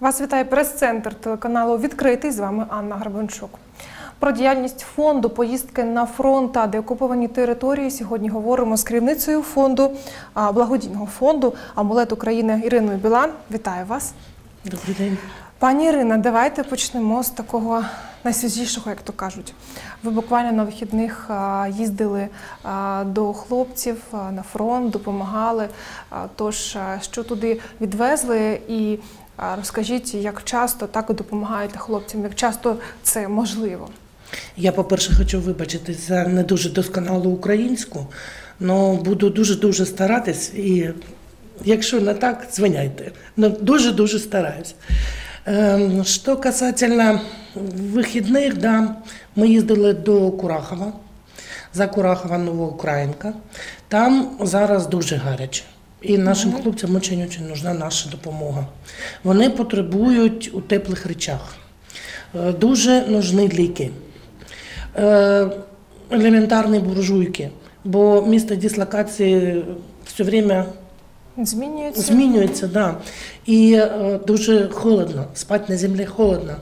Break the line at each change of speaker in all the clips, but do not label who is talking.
Вас вітає прес-центр телеканалу «Відкритий». З вами Анна Гребенчук. Про діяльність фонду «Поїздки на фронт та деокуповані території» сьогодні говоримо з керівницею фонду, благодійного фонду «Амулет України» Іриною Білан. Вітаю вас.
Добрий день.
Пані Ірина, давайте почнемо з такого найсвіжішого, як то кажуть. Ви буквально на вихідних їздили до хлопців на фронт, допомагали. Тож, що туди відвезли і розкажіть, як часто так допомагаєте хлопцям, як часто це можливо?
Я, по-перше, хочу вибачитись за не дуже досконалу українську, але буду дуже-дуже старатись і якщо не так, дзвоняйте. Дуже-дуже стараюсь. Що касательно вихідних, да, ми їздили до Курахова, за Курахова Новоукраїнка. Там зараз дуже гаряче. І нашим хлопцям дуже потрібна наша допомога. Вони потребують у теплих речах. Дуже потрібні ліки. Елементарні буржуйки, бо місце дислокації все время змінюється, да. І дуже холодно, спати на землі холодно.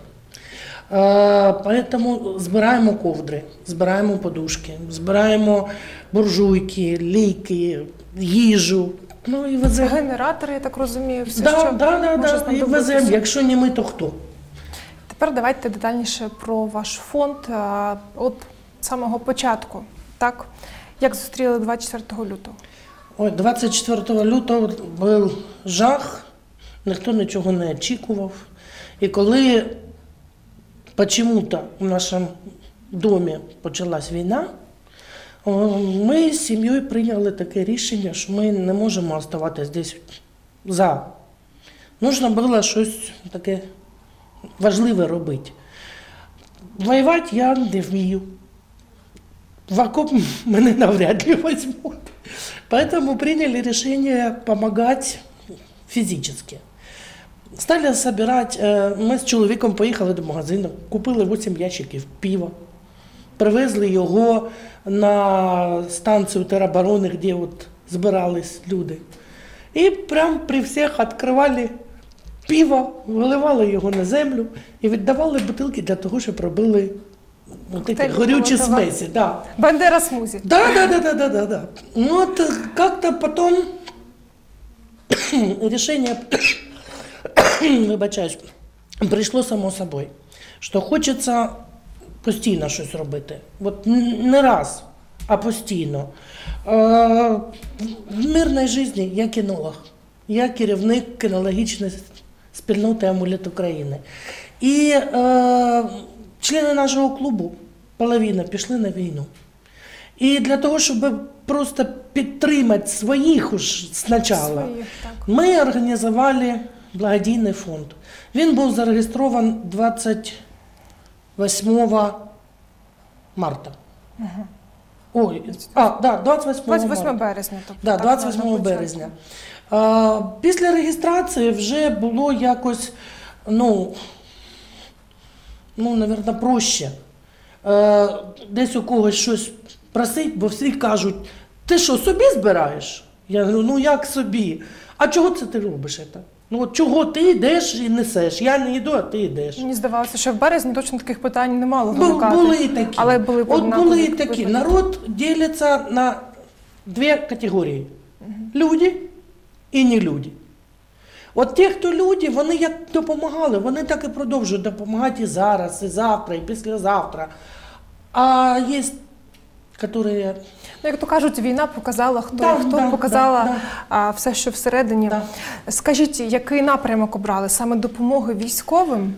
Тому збираємо ковдри, збираємо подушки, збираємо буржуйки, ліки, їжу. Ну, і веземо.
Генератори, я так розумію, все,
да,
що
да, і веземо. Якщо не ми, то хто?
Тепер давайте детальніше про ваш фонд. От з самого початку, так? Як зустріли 24 лютого?
Ой, 24 лютого був жах, ніхто нічого не очікував. І коли почему-то в нашому домі почалась війна, ми з сім'єю прийняли таке рішення, що ми не можемо залишатися десь за. Нужно було щось таке важливе робити. Воювати я не вмію. В окоп мене навряд ли візьмуть. Поэтому приняли решение помогать физически. Стали собирать, ми з чоловіком поїхали до магазину, купили 8 ящиків пива, привезли його на станцію тероборони, де от збирались люди. І прямо при всіх відкривали пиво, виливали його на землю і віддавали бутилки для того, щоб робили горючие смеси. Да.
Бандера смузи.
Да. Ну вот как-то потом решение, вибачаюсь, прийшло само собою, що хочеться постійно щось робити. От не раз, а постійно. В мирній житті я кінолог, я керівник кінологічної спільноти «Амулет України». І члени нашого клубу, половина, пішли на війну. І для того, щоб просто підтримати своїх уж спочатку, ми організували благодійний фонд. Він був зареєстрований 28 марта. Ой,
28 березня. Тобто,
да, 28 березня. Після реєстрації вже було якось, мабуть, проще. Десь у когось щось просить, бо всі кажуть, ти що, собі збираєш? Я говорю, ну як собі? А чого це ти робиш це? Ну от чого ти йдеш і несеш? Я не йду, а ти йдеш.
Мені здавалося, що в березні точно таких питань не мало виникати.
Були і такі.
Але були
і такі. Народ ділиться на дві категорії. Люди і не люди. От ті, хто люди, вони як допомагали, вони так і продовжують допомагати і зараз, і завтра, і післязавтра. А є, які...
Як то кажуть, війна показала, хто показала все, що всередині. Да. Скажіть, який напрямок обрали? Саме допомоги військовим?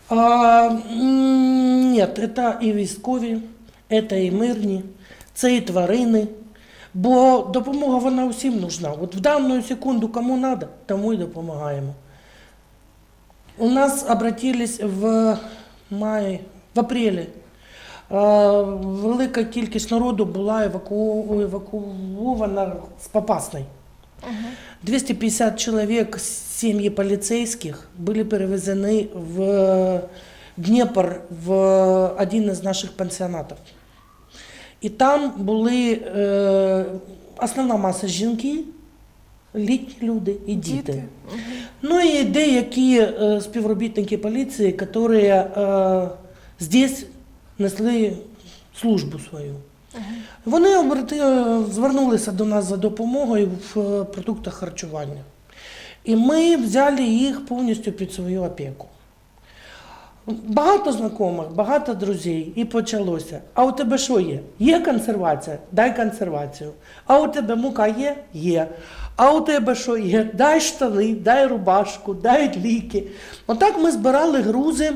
Ні, це і військові, це і мирні, це і тварини. Бо допомога, вона усім нужна. От в дану секунду кому треба, тому і допомагаємо. У нас обратились в апрелі. Велика кількість народу була евакуована з Попасної. 250 чоловік з сім'ї поліцейських були перевезені в Дніпр, в один із наших пансіонатів. І там були основна маса жінки, літні люди і діти. Ну і деякі співробітники поліції, які здесь несли службу свою. Вони звернулися до нас за допомогою в продуктах харчування. І ми взяли їх повністю під свою опіку. Багато знайомих, багато друзів, і почалося. А у тебе що є? Є консервація? Дай консервацію. А у тебе мука є? Є. А у тебе що є? Дай штани, дай рубашку, дай ліки. Отак ми збирали грузи,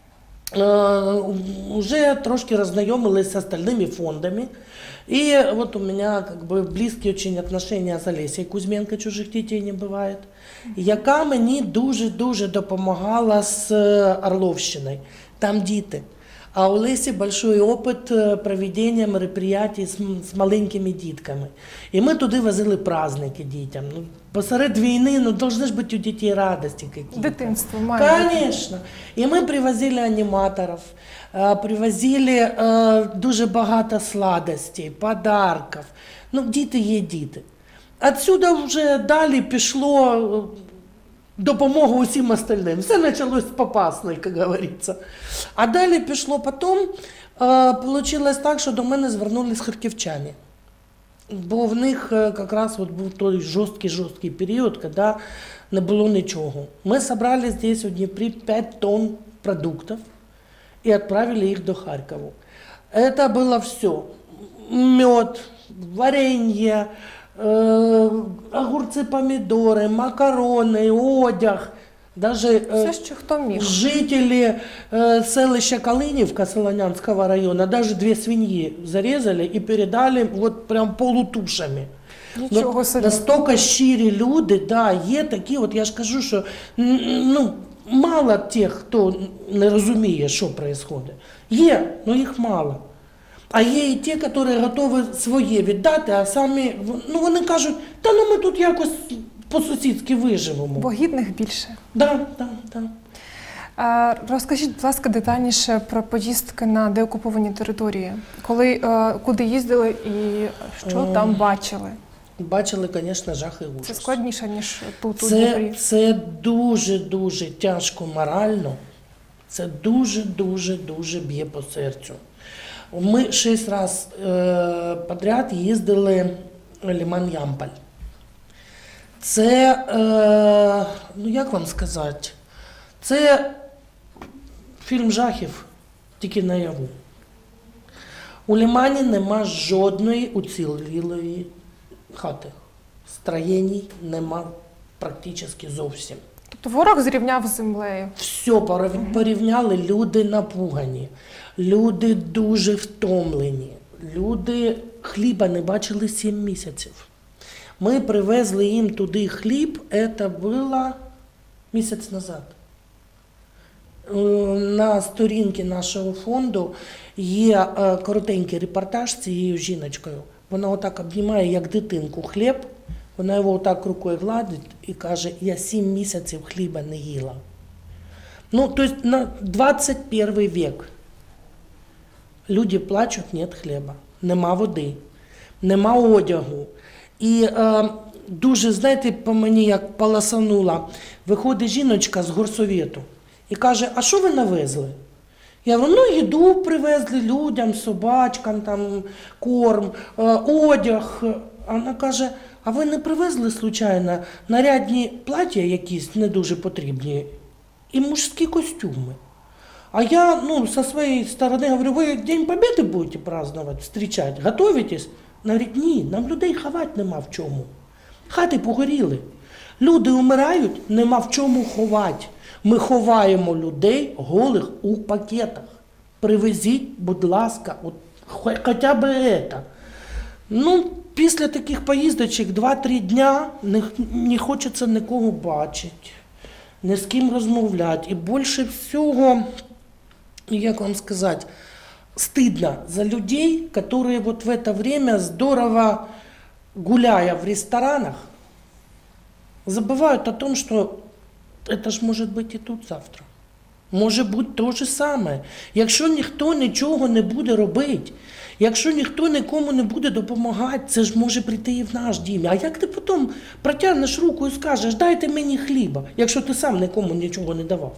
вже трошки роззнайомилися з остальними фондами. И вот у меня как бы близкие очень отношения з Олесією Кузьменко, «Чужих дітей не буває», яка мені дуже-дуже допомагала з Орловщиною. Там діти. А у Лесі большой опит проведення мероприятий з маленькими дітками. І ми туди возили праздники дітям. Ну, посеред війни, ну, должны ж бути у дітей радості якісь.
Дитинство має.
Конечно. І ми привозили аніматорів, привозили дуже багато сладостей, подарків. Ну, діти є діти. Отсюда вже далі пішло допомогу усім остальним. Все почалось з Попасної, як говориться. А далі пішло потім, вийшло так, що до мене звернулись харківчани. Бо в них якраз був той жорсткий період, коли не було нічого. Ми зібрали здесь у Дніпрі 5 тонн продуктів і відправили їх до Харкова. Це було все. Мед, варенье, огурці, помідори, макарони, одяг. Даже
Все, що хто міг.
жители селища Калинівка Солонянского района даже 2 свиньи зарезали и передали вот прям полутушами.
Нічого собі.
Настільки щирі люди, да, є такі, от я ж кажу, що ну, мало тих, хто не розуміє, що відбувається. Є, але їх мало. А є і ті, які готові своє віддати, а самі, ну вони кажуть, та ну ми тут якось по-сусідськи виживемо.
Бо гідних більше.
Да.
Розкажіть, будь ласка, детальніше про поїздки на деокуповані території. Куди їздили і що там бачили?
Бачили, звісно, жах і ужас.
Це складніше, ніж тут, у Дніпрі?
Це дуже-дуже тяжко морально. Це дуже б'є по серцю. Ми 6 разів підряд їздили в Лиман-Ямполь. Це, ну як вам сказати, це фільм жахів, тільки наяву. У Лимані нема жодної уцілілої хати. Строєній нема практично зовсім.
Тобто ворог зрівняв з землею?
Все порівняли, люди напугані, люди дуже втомлені, люди хліба не бачили 7 місяців. Ми привезли їм туди хліб, це було місяць назад. На сторінці нашого фонду є коротенький репортаж з цією жіночкою. Вона отак обнімає, як дитинку, хліб, вона його отак рукою гладить і каже, я 7 місяців хліба не їла. Ну, тобто на 21 век люди плачуть, нет хліба, нема води, нема одягу. І дуже, знаєте, по мені як полосанула, виходить жіночка з горсовету і каже, а що ви навезли? Я говорю, ну їду привезли людям, собачкам, там, корм, одяг. Вона каже, а ви не привезли, случайно, нарядні плаття якісь не дуже потрібні і мужські костюми? А я, ну, со своей стороны говорю, ви День Победы будете праздновать, встречать, готовитесь? Вона говорить, ні, нам людей ховати нема в чому. Хати погоріли. Люди вмирають, нема в чому ховати. Ми ховаємо людей голих у пакетах. Привезіть, будь ласка, от, хоча б це. Ну, після таких поїздочок 2-3 дня не хочеться нікого бачити, ні з ким розмовляти. І більше всього, як вам сказати, стыдно за людей, которые вот в это время, здорово гуляя в ресторанах, забывают о том, что это ж может быть и тут завтра. може бути те ж саме. Якщо ніхто нічого не буде робити, якщо ніхто нікому не буде допомагати, це ж може прийти і в наш дім. А як ти потім протягнеш руку і скажеш, дайте мені хліба, якщо ти сам нікому нічого не давав?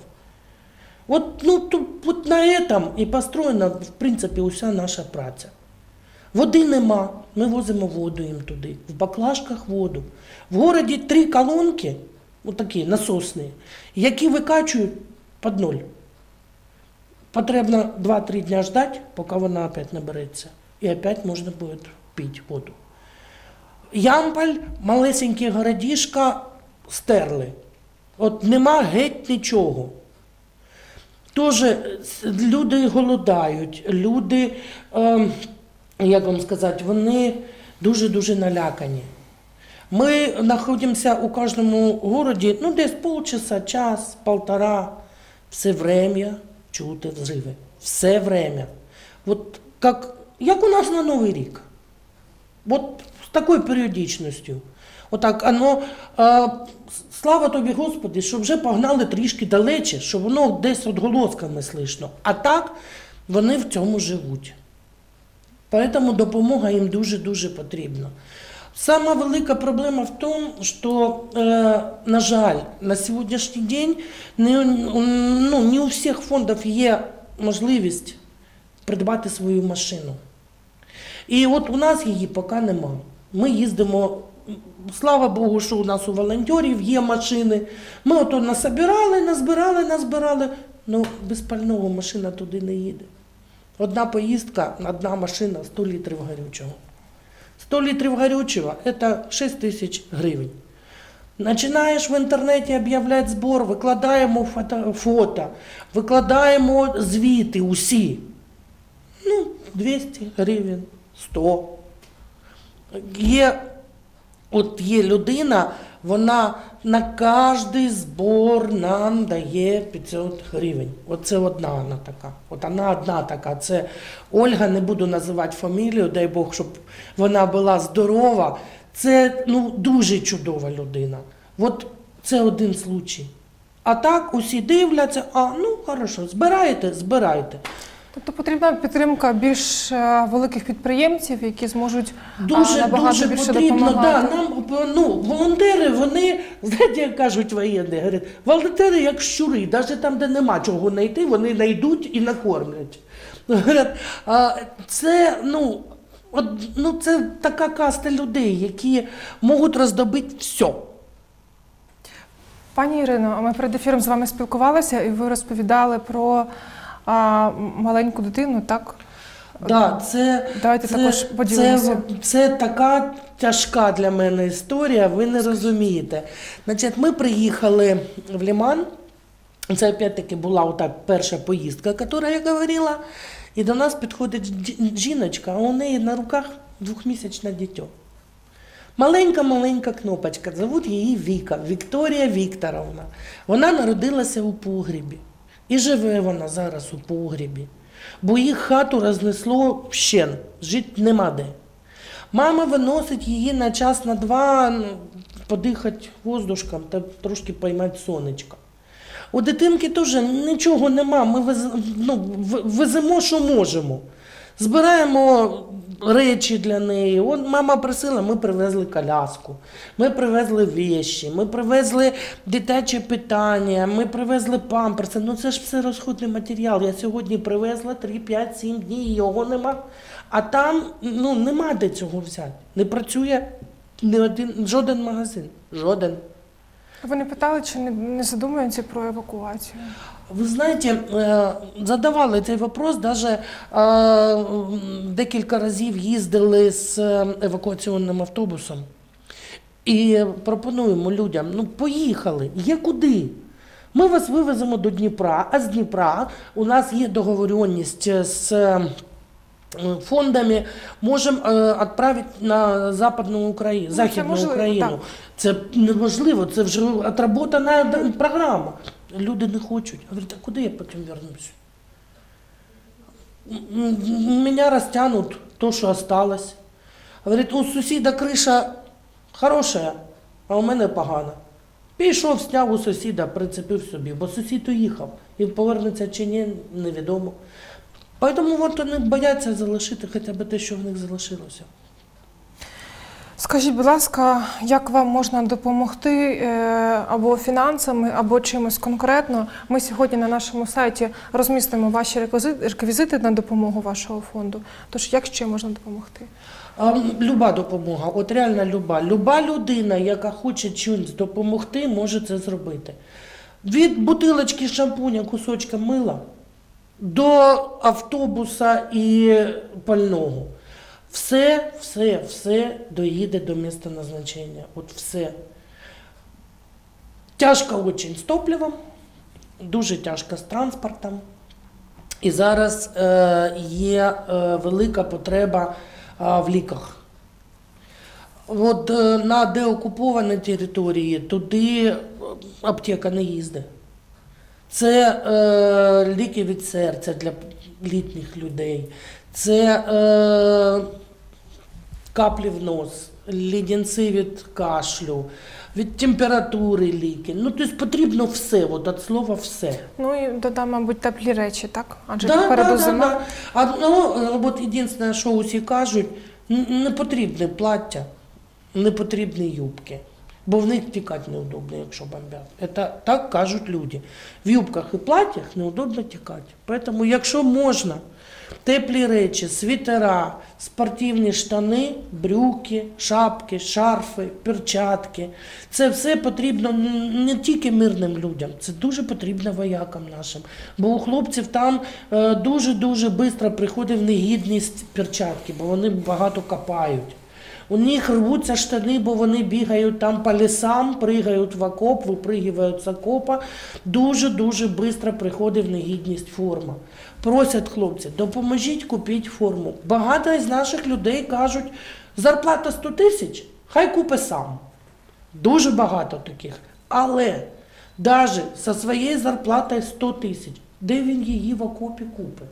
От на этом і построєна, в принципі, уся наша праця. Води нема, ми возимо воду їм туди, в баклажках воду. В городі 3 колонки, отакі насосні, які викачують під ноль. Потрібно 2-3 дня ждати, поки вона опять набереться. І опять можна буде пити воду. Ямполь, малесенький городишко, стерли. От нема геть нічого. Тоже люди голодають, люди, як вам сказати, вони дуже-дуже налякані. Ми знаходимося у кожному городі, десь полчаса, час, полтора, все время чути взриви. Все время. От як у нас на Новий рік. От з такою періодичністю. Отак, слава тобі, Господи, що вже погнали трішки далече, що воно десь відголосками слышно. А так вони в цьому живуть. Тому допомога їм дуже-дуже потрібна. Сама велика проблема в тому, що, на жаль, на сьогоднішній день не у всіх фондів є можливість придбати свою машину. І от у нас її поки нема. Ми їздимо, слава Богу, що у нас у волонтерів є машини. Ми ото назбирали, без пального машина туди не їде. Одна поїздка, одна машина, 100 літрів горючого. 100 літрів горючого – це 6 тисяч гривень. Починаєш в інтернеті об'являти збір, викладаємо фото, викладаємо звіти усі. 200 гривень, 100. Є людина, вона на кожний збір нам дає 500 гривень. Оце одна вона така. От вона одна така. Це Ольга, не буду називати фамілію, дай Бог, щоб вона була здорова. Це дуже чудова людина. От це один случай. А так усі дивляться, хорошо, збирайте.
Тобто потрібна підтримка більш великих підприємців, які зможуть набагато більше допомагати.
Волонтери, вони, знаєте, як кажуть воєнні, говорять, волонтери як щури, навіть там, де нема чого знайти, вони знайдуть і накормлять. Говорять, це така каста людей, які можуть роздобити все.
Пані Ірино, ми перед ефіром з вами спілкувалися, і ви розповідали про маленьку дитину, так?
Да,
давайте також поділимося.
Це така тяжка для мене історія, ви не розумієте. Значить, ми приїхали в Лиман, це опять-таки була перша поїздка, про яку я говорила, і до нас підходить жіночка, а у неї на руках 2-місячне дитя. Маленька кнопочка, зовуть її Віка, Вікторія Вікторовна. Вона народилася у погребі. І живе вона зараз у погребі, бо їх хату рознесло вщен, жити нема де. Мама виносить її на час, на два, подихати воздушком та трошки поймати сонечко. У дитинки теж нічого нема, ми веземо, що можемо. Збираємо речі для неї. Мама просила, ми привезли коляску, ми привезли вещі, ми привезли дитячі питання, ми привезли памперси. Це ж все розходний матеріал. Я сьогодні привезла 3, 5, 7 днів, його нема. А там нема де цього взяти. Не працює жоден магазин. Жоден.
Ви не питали, чи не задумуються про евакуацію?
Ви знаєте, задавали цей вопрос, навіть декілька разів їздили з евакуаційним автобусом. І пропонуємо людям, поїхали, є куди. Ми вас вивеземо до Дніпра, а з Дніпра у нас є договоренність з фондами, можемо відправити на Західну Україну.
Так.
Це неможливо, це вже відработана програма. Люди не хочуть. Говорять, а куди я потім вернусь? Мене розтягнуть то, що осталось. Говорить, у сусіда криша хороша, а у мене погана. Пішов, зняв у сусіда, прицепив собі, бо сусід уїхав. І повернеться чи ні, невідомо. Тому от вони бояться залишити хоча б те, що в них залишилося.
Скажіть, будь ласка, як вам можна допомогти або фінансами, або чимось конкретно? Ми сьогодні на нашому сайті розмістимо ваші реквізити на допомогу вашого фонду. Тож, як ще можна допомогти?
Люба допомога, от реально люба. Люба людина, яка хоче чимось допомогти, може це зробити. Від бутилочки шампуня, кусочка мила, до автобуса і пального. Все доїде до місця назначення. От все. Тяжко дуже з топливом, дуже тяжко з транспортом. І зараз є велика потреба в ліках. От на деокупованій території туди аптека не їздить. Це ліки від серця для літніх людей, це каплі в нос, леденці від кашлю, від температури ліки. Ну, тобто потрібно все, от від слова все.
Ну і додам, мабуть, теплі речі, так? Адже
Да,
попереду зима.
От єдине, що усі кажуть, не потрібне плаття, не потрібні юбки. Бо в них тікати неудобно, якщо бомбять. Це так кажуть люди. В юбках і платтях неудобно тікати. Тому, якщо можна, теплі речі, світера, спортивні штани, брюки, шапки, шарфи, перчатки. Це все потрібно не тільки мирним людям, це дуже потрібно воякам нашим. Бо у хлопців там дуже-дуже швидко приходить в негідність перчатки, бо вони багато копають. У них рвуться штани, бо вони бігають там по лісам, пригають в окоп, випригують з окопа. Дуже-дуже швидко приходить в негідність форма. Просять хлопці, допоможіть купити форму. Багато з наших людей кажуть, зарплата 100 тисяч, хай купи сам. Дуже багато таких. Але навіть зі своєю зарплатою 100 тисяч, де він її в окопі купить?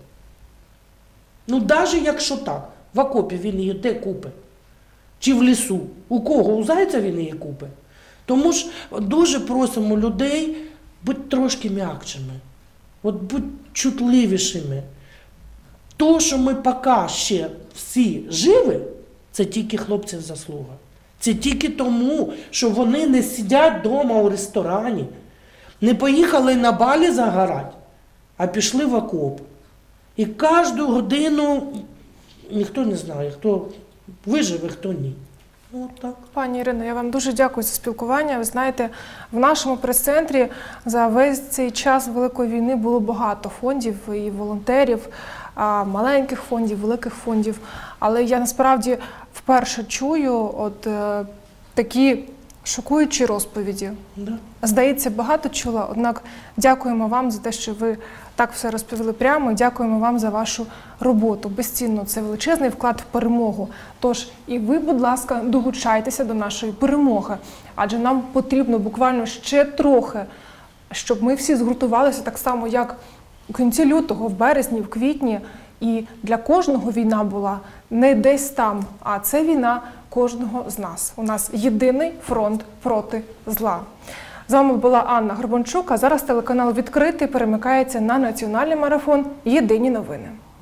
Ну, навіть якщо так, в окопі він її де купить? Чи в лісу? У кого? У зайця він її купить? Тому ж дуже просимо людей бути трошки м'якшими, от бути чутливішими. То, що ми поки ще всі живі, це тільки хлопців заслуга. Це тільки тому, що вони не сидять вдома у ресторані, не поїхали на Балі загорати, а пішли в окоп. І кожну годину ніхто не знає, хто виживе, хто ні. От так.
Пані Ірино, я вам дуже дякую за спілкування. Ви знаєте, в нашому прес-центрі за весь цей час Великої війни було багато фондів і волонтерів, маленьких фондів, великих фондів. Але я насправді вперше чую от такі шокуючі розповіді.
Да.
Здається, багато чула, однак дякуємо вам за те, що ви так все розповіли прямо. Дякуємо вам за вашу роботу. Безцінно, це величезний вклад в перемогу. Тож і ви, будь ласка, долучайтеся до нашої перемоги. Адже нам потрібно буквально ще трохи, щоб ми всі згуртувалися так само, як у кінці лютого, в березні, в квітні. І для кожного війна була не десь там, а це війна кожного з нас. У нас єдиний фронт проти зла. З вами була Анна Горбанчук, а зараз телеканал «Відкритий» перемикається на національний марафон «Єдині новини».